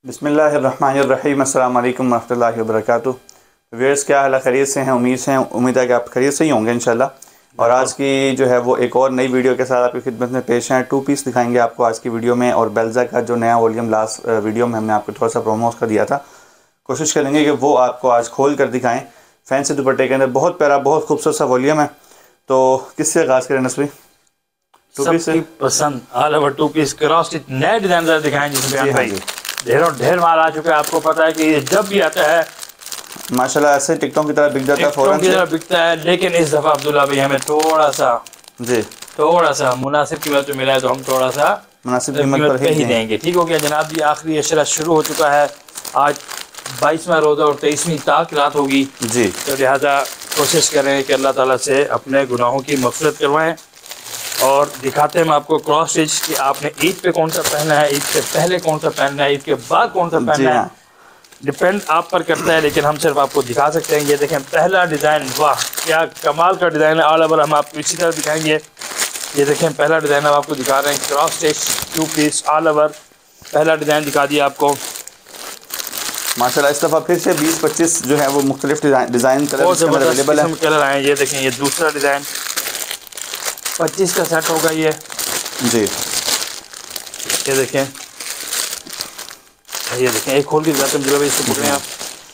बिस्मिल्लाहिर्रहमानिर्रहीम अस्सलाम वालेकुम रहमतुल्लाहि वबरकातुहू। व्यूअर्स, क्या हाल है? खैरियत से हैं? उम्मीद है कि आप खैरियत से ही होंगे इंशाल्लाह। और आज की जो है वो एक और नई वीडियो के साथ आपकी खिदमत में पेश हैं। 2 पीस दिखाएंगे आपको आज की वीडियो में। और बेल्जा का जो नया वॉल्यूम लास्ट वीडियो में हमने आपको थोड़ा सा प्रोमो कर दिया था, कोशिश करेंगे कि वो आपको आज खोल कर दिखाएँ। फैंसी दुपट्टे के अंदर बहुत प्यारा, बहुत खूबसूरत सा वॉल्यूम है। तो किससे आगाज़ करें नसवी? सबकी पसंद all over 2 piece cross stitch नए डिजाइन दिखाएं जिसमें भाई ढेर माल आ चुका है। आपको पता है कि ये जब भी आता है माशाल्लाह ऐसे टिकटों की तरह बिक जाता है, फौरन की तरह बिकता है। लेकिन इस दफा अब्दुल्ला भाई हमें थोड़ा सा मुनासिब कीमत में मिला है, तो हम थोड़ा सा मुनासिब कीमत पर ही देंगे। ठीक हो गया जनाब जी। आखिरी अशरा शुरू हो चुका है। आज 22वां रोज़ा और 23वीं ताक रात होगी जी। तो लिहाजा कोशिश करें कि अल्लाह ताला से अपने गुनाहों की मग़फ़िरत करवाएं। और दिखाते हैं हम आपको क्रॉस स्टिच कि आपने ईद पे कौन सा पहना है, ईद से पहले कौन सा पहनना है, ईद के बाद कौन सा पहनना है, डिपेंड आप पर करता है। लेकिन हम सिर्फ आपको दिखा सकते हैं। ये देखें पहला डिज़ाइन, वाह क्या कमाल का डिज़ाइन है। ऑल ओवर हम आपको इसी तरह दिखाएंगे। ये देखें पहला डिज़ाइन हम आपको दिखा रहे हैं, cross stitch 2 piece all over. पहला डिज़ाइन दिखा दिया आपको माशाल्लाह। इस दफ़ा फिर से 20-25 जो है वो मुख्तलिफ डिज़ाइन अवेलेबल है, कलर आए। ये देखें ये दूसरा डिज़ाइन 25 का सेट होगा ये जी। ये देखें एक खोल के दिखाते हैं इसको पकड़ें आप।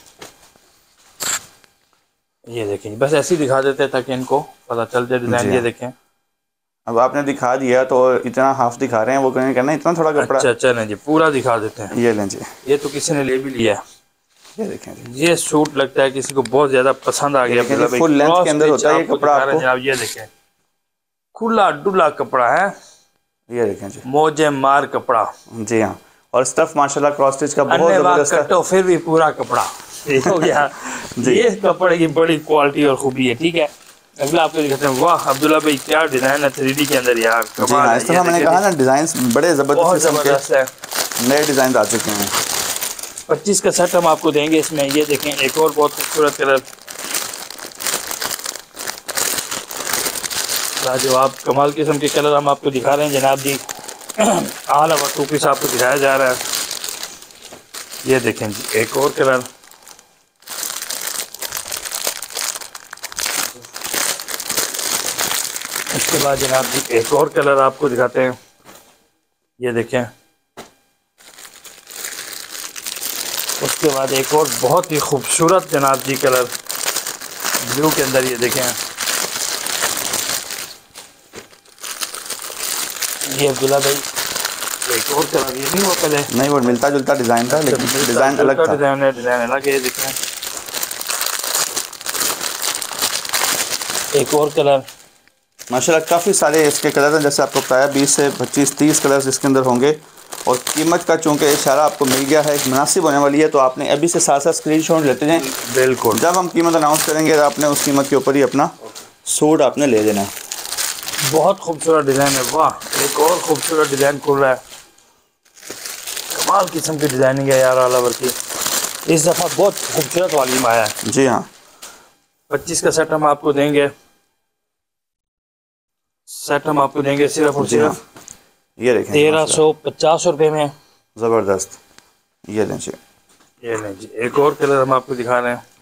ये देखें बस ऐसे ही दिखा देते हैं ताकि इनको पता चल जाए डिज़ाइन। ये देखें अब आपने दिखा दिया तो इतना हाफ दिखा रहे हैं, वो कहेंगे करना इतना थोड़ा कपड़ा। अच्छा नहीं जी, पूरा दिखा देते हैं। ये लें जी, ये तो किसी ने ले भी लिया। ये देखें जी, ये सूट लगता है किसी को बहुत ज़्यादा पसंद आ गया। फुल लेंथ के अंदर होता है ये कपड़ा आपको। ये देखें खुला डुला कपड़ा है। ये देखें जी, मोजे मार कपड़ा जी हाँ। और स्टफ माशाल्लाह क्रॉस स्टिच का बहुत जबरदस्त है। तो फिर भी पूरा कपड़ा हो गया ये कपड़े की बड़ी क्वालिटी और खूबी है। ठीक है, अगला आपको दिखाते हैं। वाह अब्दुल्ला भाई क्या डिजाइन है 3D के अंदर यार। इस तरह मैंने कहा ना डिजाइन बड़े जबरदस्त है, नए डिजाइन आ चुके हैं। 25 का सेट हम आपको देंगे इसमें। ये देखें एक और बहुत खूबसूरत कलर, लाजवाब कमाल किस्म के कलर हम आपको दिखा रहे हैं जनाब जी। ऑल ओवर 2 पीस आपको दिखाया जा रहा है। ये देखें जी एक और कलर, इसके बाद जनाब जी एक और कलर आपको दिखाते हैं। ये देखें उसके बाद एक और बहुत ही खूबसूरत जनाब जी कलर ब्लू के अंदर। ये देखें ये अब्दुल्ला भाई एक और कलर, ये नहीं वो पहले नहीं वो मिलता जुलता डिज़ाइन था लेकिन डिज़ाइन अलग था। डिज़ाइन अलग है। देखें एक और कलर, माशाल्लाह काफ़ी सारे इसके कलर हैं। जैसे आपको बताया 20 से 25-30 कलर्स इसके अंदर होंगे। और कीमत का चूँकि इशारा आपको मिल गया है, मुनासिब होने वाली है, तो आपने अभी से साथ स्क्रीनशॉट लेते जाएं। बिल्कुल जब हम कीमत अनाउंस करेंगे तो आपने उस कीमत के ऊपर ही अपना सूट आपने ले देना है। बहुत खूबसूरत डिज़ाइन है। वाह एक और खूबसूरत डिज़ाइन खुल रहा है। कमाल किस्म की डिज़ाइनिंग है यार ऑल ओवर की। इस दफ़ा बहुत खूबसूरत वॉल्यूम आया है जी हाँ। 25 का सेट हम आपको देंगे। सिर्फ और सिर्फ ये देखें 1350 रुपये में। ज़बरदस्त। ये लें जी एक और कलर हम आपको दिखा रहे हैं।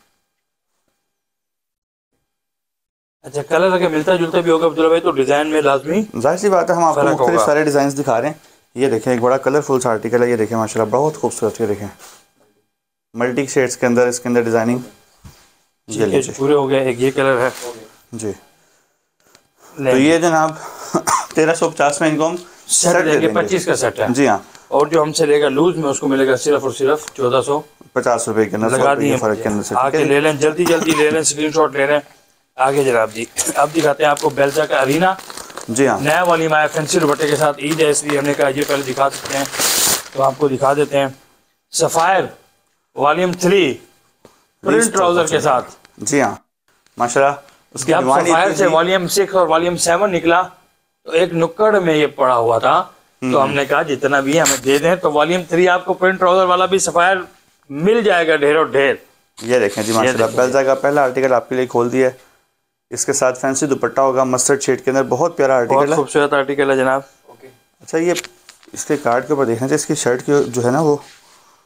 अच्छा कलर अगर मिलता जुलता भी होगा अब्दुल्ला भाई तो डिज़ाइन में लाजमी जाहिर सी बात है हम आपको मुख्तलिफ सारे डिज़ाइन दिखा रहे हैं। ये देखें एक बड़ा कलरफुल सा आर्टिकल है। ये देखें माशाल्लाह बहुत खूबसूरत। ये देखें मल्टी शेड्स के अंदर इसके अंदर डिज़ाइनिंग पूरे हो गए। एक ये कलर है जी। तो ये जनाब 1350 में इनको हम सेट देंगे। 25 का सेट है जी हाँ। और जो हमसे लेगा लूज में उसको मिलेगा सिर्फ और सिर्फ 1450 रुपये के अंदर लगा दिए फ़र्क के अंदर। आके ले लें, जल्दी ले लें, स्क्रीनशॉट ले लें। आगे जनाब जी अब दिखाते हैं आपको बेल्जा का अरीना। जी हाँ नया वॉल्यूम आया फैंसी दुपट्टे के साथ। ईद है इसलिए हमने कहा ये पहले दिखा सकते हैं, तो आपको दिखा देते हैं। सफ़ायर वॉल्यूम 3 प्रिंट ट्राउजर के साथ। जी हाँ माशाल्लाह। उसके सफ़ायर से वॉल्यूम 6 और वॉल्यूम 7 निकला तो एक नुक्कड़ में ये पड़ा हुआ था, तो हमने कहा जितना भी हमें दे दें। तो वॉल्यूम 3 आपको प्रिंट ट्राउजर वाला भी सफ़ायर मिल जाएगा ढेरों ढेर। ये देखें जी माशाल्लाह बेल्जा का पहला आर्टिकल आपके लिए खोल दिया है। इसके साथ फैंसी दुपट्टा होगा मस्टर्ड शेड के अंदर। बहुत प्यारा आर्टिकल है, खूबसूरत आर्टिकल है जनाब। अच्छा ये इसके कार्ड के ऊपर देखना चाहिए, इसकी शर्ट की जो है ना वो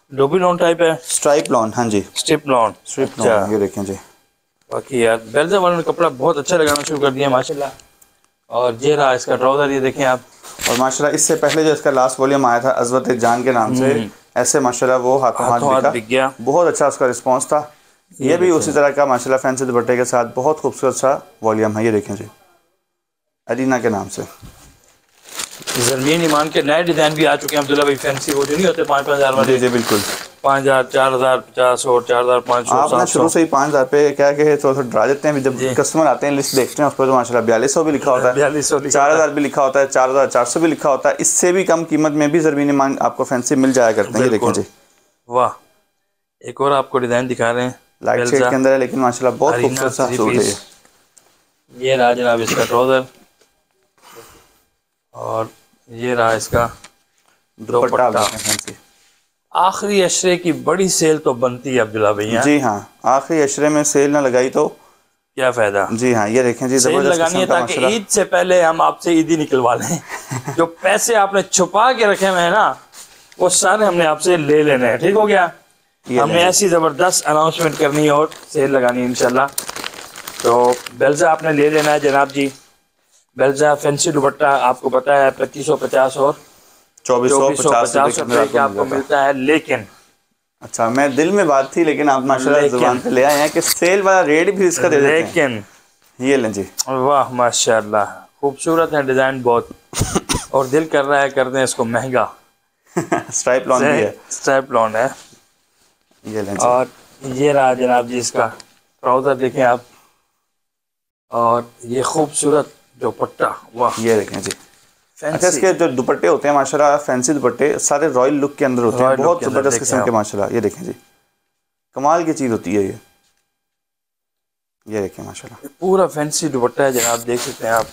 डोबी लॉन टाइप है, स्ट्राइप लॉन, हाँ जी स्ट्रिप लॉन, स्ट्रिप लॉन, ये देखें जी। बाकी यार बेल्जा वालों ने कपड़ा बहुत अच्छा लगाना शुरू कर दिया माशाल्लाह। और ये रहा इसका ट्राउजर, ये देखें आप। और माशाल्लाह इससे पहले जो इसका लास्ट वॉल्यूम आया था अज़वत जान के नाम से, ऐसे माशाल्लाह वो हाथों हाथ बिक गया, बहुत अच्छा उसका रिस्पांस था। ये भी उसी तरह का माशाल्लाह फैंसी दुपट्टे के साथ बहुत खूबसूरत सा वॉल्यूम है, ये देखें जी, अरीना के नाम से। ज़रमीन ईमान के नए डिज़ाइन भी आ चुके हैं अब्दुल्ला भाई, फैंसी वो जो नहीं होते 5-5 हज़ार वाले। जी बिल्कुल, 5,000, 4,000, 50 और 4,500। आपने शुरू से ही 5,000 पे क्या कहे थोड़ा डरा देते हैं, जब कस्टमर आते हैं लिस्ट देखते हैं उस पर तो माशाल्लाह 4200 भी लिखा होता है, 4,000 भी लिखा होता है, 4,400 भी लिखा होता है। इससे भी कम कीमत में भी ज़रमीन ईमान आपको फैंसी मिल जाया करते हैं। देखें जी, वाह, एक और आपको डिज़ाइन दिखा रहे हैं, लाइट शेड के अंदर है लेकिन माशाल्लाह बहुत खूबसूरत सा सूट है ये रहा जनाब इसका ट्राउजर, और ये रहा इसका दुपट्टा। आखिरी अशरे की बड़ी सेल तो बनती है अब्दुल्ला भैया। जी हाँ, आखिरी अशरे में सेल ना लगाई तो क्या फायदा। जी हाँ, ये देखें जी, सेल लगानी है ताकि ईद से पहले हम आपसे ईद ही निकलवा लें। जो पैसे आपने छुपा के रखे हुए हैं ना, वो सारे हमने आपसे ले लेने हैं, ठीक हो गया। हमने ऐसी जबरदस्त अनाउंसमेंट करनी है और सेल लगानी है इंशाल्लाह। तो बेल्जा आपने ले लेना है जनाब जी। बेल्जा फैंसी दुपट्टा आपको पता है 2550 और 2450 रुपए का आपको मिलता है। लेकिन अच्छा, मैं दिल में बात थी लेकिन आप माशाल्लाह ज़ुबान पे ले आए हैं कि सेल वाला रेट भी इसका दे देते हैं। लेकिन ये लें जी, वाह माशाल्लाह खूबसूरत है डिजाइन बहुत, और दिल कर रहा है कर दें इसको महंगा। स्ट्राइप लॉन भी है, स्ट्राइप लॉन है, ये लें जी। और ये रहा जनाब जी इसका ट्राउजर देखें आप, और ये खूबसूरत दुपट्टा, वाह ये देखें जी। अच्छा, इसके जो दुपट्टे होते हैं माशाल्लाह फैंसी दुपट्टे सारे रॉयल लुक के अंदर होते हैं, बहुत जबरदस्त किस्म के माशाल्लाह। ये देखें जी, कमाल की चीज़ होती है ये देखें माशाल्लाह, पूरा फैंसी दुपट्टा है जनाब, देख सकते हैं आप।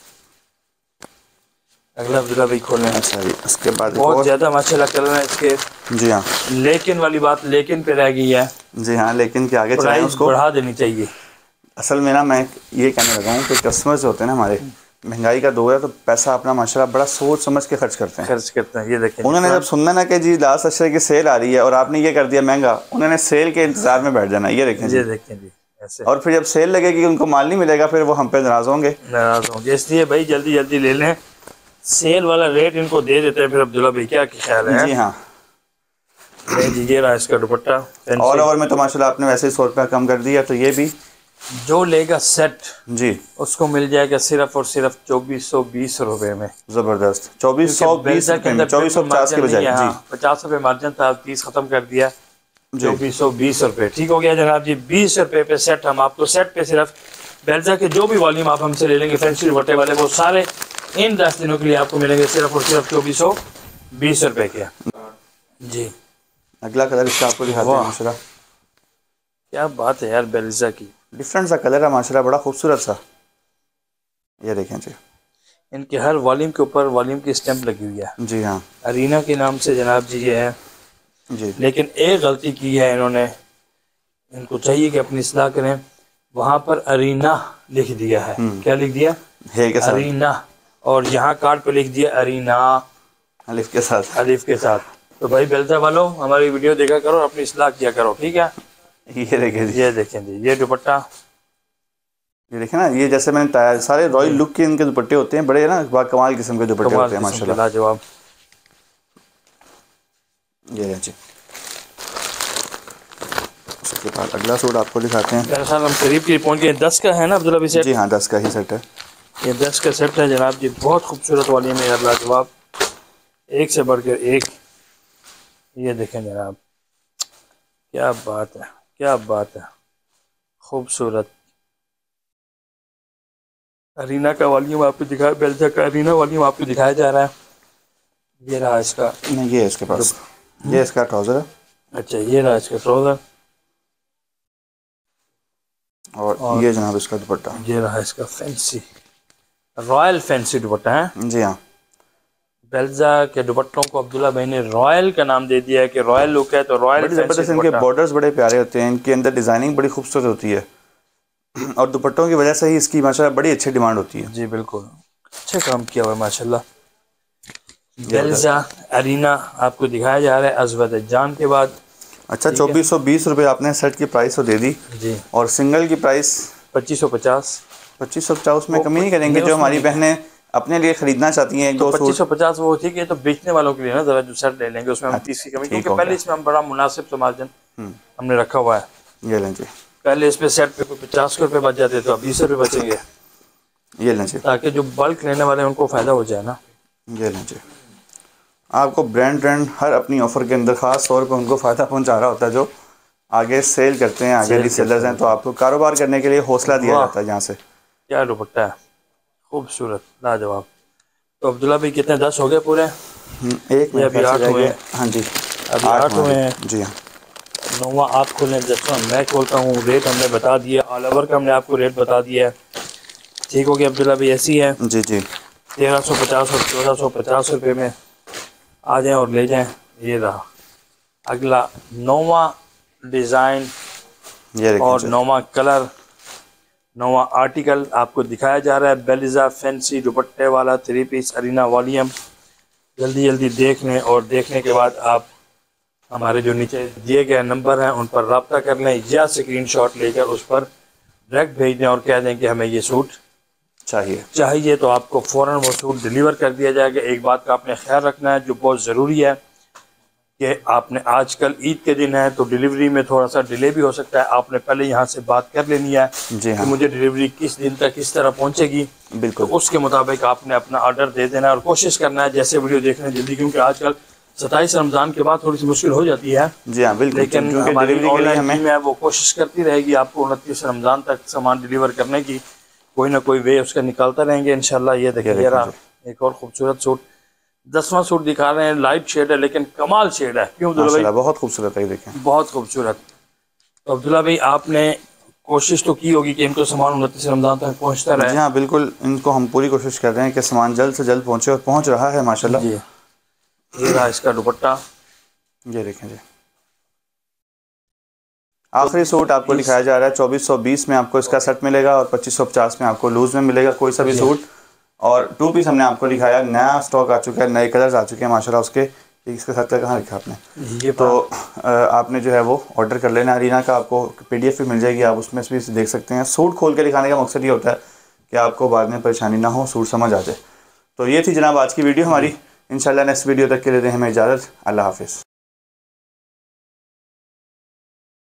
अगला अब्दुल्ला भाई खोलें। अच्छा जी, इसके बाद बहुत ज़्यादा माशाल्लाह कलर है इसके। जी हाँ, लेकिन वाली बात लेकिन पे रह गई है। जी हाँ, लेकिन के आगे चलें, उसको बढ़ा देनी चाहिए। असल में ना मैं ये कहने लगा हूँ कि कस्टमर्स होते हैं ना हमारे, महंगाई का दौर है तो पैसा अपना माशाल्लाह बड़ा सोच समझ के खर्च करते हैं। ये देखें, उन्होंने जब सुनना ना कि जी लास्ट अशरे की सेल आ रही है और आपने ये कर दिया महंगा, उन्होंने सेल के इंतजार में बैठ जाना। ये देखें जी, ऐसे। और फिर जब सेल लगेगी उनको माल नहीं मिलेगा, फिर वो हम पे नाराज होंगे। इसलिए भाई जल्दी जल्दी ले लें, सेल वाला रेट इनको दे देते हैं। फिर अब्दुल्ला भाई क्या ख्याल है? जी हाँ, ये रहा इसका दुपट्टा। ऑल ओवर में तो माशाल्लाह आपने वैसे ही 100 रुपया कम कर दिया। तो ये भी जो लेगा सेट जी उसको मिल जाएगा सिर्फ और सिर्फ 2420 रुपए में। जबरदस्त, 2420 2450 के बजाय जी 50 रुपए मार्जिन था, 30 खत्म कर दिया, 2420 रुपए। ठीक हो गया जनाब जी। 20 रुपए पे सेट हम आपको सेट पे सिर्फ बेल्जा के जो भी वॉल्यूम आप हमसे ले लेंगे फैंसी दुपट्टे वाले, वो सारे इन 10 दिनों के लिए आपको मिलेंगे सिर्फ और सिर्फ 2420 रुपए के जी। अगला कलर इसका आपको दिखाते हैं माशाल्लाह, क्या बात है यार, बेल्जा की डिफरेंट सा कलर है माशाल्लाह, बड़ा खूबसूरत सा। ये देखें जी, इनके हर वॉल्यूम के ऊपर वॉल्यूम की स्टैंप लगी हुई है। जी हाँ, अरीना के नाम से जनाब जी ये है जी। लेकिन एक गलती की है इन्होंने, इनको चाहिए कि अपनी इस्लाह करें। वहाँ पर अरीना लिख दिया है, क्या लिख दिया है के साथ? अरीना, और यहाँ कार्ड पे लिख दिया अरीना अलिफ के साथ, अलिफ के साथ। तो भाई बेल्जा वालों हमारी वीडियो देखा करो, अपनी इस्लाह किया करो, ठीक है। ये देखें जी, ये देखें जी, ये दुपट्टा, ये देखें ना, ये जैसे मैंने बताया सारे रॉयल लुक के इनके दुपट्टे होते हैं, बड़े ना कमाल किस्म के दुपट्टे होते हैं माशाल्लाह, लाजवाब। ये जी, उसके बाद अगला सूट आपको दिखाते हैं। मेरे ख्याल हम करीब की पहुंच गए। 10 का है ना अब्दुल्ला भाई सेट? जी हाँ, 10 का ही सेट है। ये 10 का सेट है जनाब जी, बहुत खूबसूरत वाली में यार, लाजवाब, एक से बढ़कर एक। ये देखें जनाब, क्या बात है, क्या बात है, खूबसूरत। अरीना का वॉल्यूम आपको दिखाया, बेल्जा का अरीना वॉल्यूम आपको दिखाया जा रहा है। ये रहा इसका, नहीं ये है इसके पास, ये इसका ट्राउजर है। अच्छा, ये रहा इसका ट्राउजर, और ये जनाब इसका दुपट्टा। ये रहा इसका फैंसी रॉयल फैंसी दुपट्टा है। जी हाँ, बेल्जा के दुपट्टों को अब्दुल्ला भाई ने रॉयल का नाम दे दिया है कि रॉयल लुक है तो रॉयल। जबरदस्त, इनके बॉर्डर्स बड़े प्यारे होते हैं, इनके अंदर डिजाइनिंग बड़ी खूबसूरत होती है और दुपट्टों की वजह से ही इसकी माशाल्लाह बड़ी अच्छी डिमांड होती है। जी बिल्कुल, अच्छा काम किया हुआ है माशाल्लाह। बेलिज़ा अरीना आपको दिखाया जा रहा है अज़रबैजान के बाद। अच्छा, 2420 रुपये आपने सेट की प्राइस तो दे दी जी, और सिंगल की प्राइस 2550। 2550 में कमी नहीं करेंगे? जो हमारी बहनें अपने लिए खरीदना चाहती हैं तो 2550 वो ठीक है, तो बेचने वालों के लिए ना ज़रा जो सेट ले लेंगे उसमें हम 30 की कमी, क्योंकि पहले इसमें हम बड़ा मुनासिब तो मार्जिन हमने रखा हुआ है। ये लें जी, पहले इस पे सेट पे 50 रुपये बच जाते तो अब 20 रुपये बचेंगे, ये लें जी, ताकि जो बल्क लेने वाले हैं उनको फ़ायदा हो जाए ना। ये लें जी। आपको ब्रांड हर अपनी ऑफ़र के अंदर ख़ास तौर पर उनको फ़ायदा पहुंचा रहा होता है जो आगे सेल करते हैं, आगे रीसेलर्स हैं, तो आपको कारोबार करने के लिए हौसला दिया जाता है यहाँ से। क्या दुपट्टा है, खूबसूरत, लाजवाब। तो अब्दुल्ला भाई कितने 10 हो गए पूरे? एक में अभी 8 हुए हैं। हाँ जी, अभी 8 हुए हैं जी। हाँ, 9वां आप खोलें, 10वां मैं खोलता हूँ। रेट हमने बता दिया, ऑल ओवर का हमने आपको रेट बता दिया है। ठीक हो गया अब्दुल्ला भाई, ऐसी है जी जी। 1350 और 1450 रुपये में आ जाएं और ले जाएं। ये रहा अगला 9वां डिज़ाइन और 9वां कलर, 9वां आर्टिकल आपको दिखाया जा रहा है। बेलिज़ा फैंसी दुपट्टे वाला 3 पीस अरीना वॉल्यूम। जल्दी जल्दी देख लें और देखने के बाद आप हमारे जो नीचे दिए गए नंबर हैं उन पर रब्ता कर लें या स्क्रीनशॉट लेकर उस पर डायरेक्ट भेज दें और कह दें कि हमें ये सूट चाहिए तो आपको फ़ौरन वो सूट डिलीवर कर दिया जाएगा। एक बात का आपने ख्याल रखना है जो बहुत ज़रूरी है कि आपने आजकल ईद के दिन है तो डिलीवरी में थोड़ा सा डिले भी हो सकता है। आपने पहले यहाँ से बात कर लेनी है कि मुझे डिलीवरी किस दिन तक किस तरह पहुँचेगी, बिल्कुल तो उसके मुताबिक आपने अपना ऑर्डर दे देना है और कोशिश करना है जैसे वीडियो देखना जल्दी, क्योंकि आजकल 27 रमज़ान के बाद थोड़ी सी मुश्किल हो जाती है। जी हाँ बिल्कुल, लेकिन हमारी ऑनलाइन टीम है वो कोशिश करती रहेगी आपको 29 रमज़ान तक सामान डिलीवर करने की, कोई ना कोई वे उसका निकालता रहेंगे इंशाल्लाह। ये देखिए जरा एक और खूबसूरत सूट, 10वां सूट दिखा रहे हैं। लाइट शेड है लेकिन कमाल शेड है, क्यों अब्दुल्ला भाई? बहुत खूबसूरत है, देखें बहुत खूबसूरत। तो अब्दुल्ला भाई आपने कोशिश तो की होगी कि इनको सामान 29 रमज़ान तक पहुँचता रहे। जी हाँ बिल्कुल, इनको हम पूरी कोशिश कर रहे हैं कि सामान जल्द से जल्द पहुँचे और पहुँच रहा है माशाल्लाह। जी, ये रहा इसका दुपट्टा, ये देखें जी। आखिरी सूट आपको दिखाया जा रहा है 2420 में आपको इसका सेट मिलेगा और 2550 में आपको लूज में मिलेगा कोई सा भी सूट। और 2 पीस हमने आपको दिखाया, नया स्टॉक आ चुका है, नए कलर्स आ चुके हैं माशाल्लाह उसके। इसके साथ का कहाँ रखा आपने? ये तो आपने जो है वो ऑर्डर कर लेना। अरीना का आपको PDF भी मिल जाएगी, आप उसमें भी देख सकते हैं। सूट खोल के दिखाने का मकसद ये होता है कि आपको बाद में परेशानी ना हो, सूट समझ आ जाए। तो ये थी जनाब आज की वीडियो हमारी। इंशाल्लाह नेक्स्ट वीडियो तक के लिए दें हमें इजाज़त। अल्लाह हाफिज़।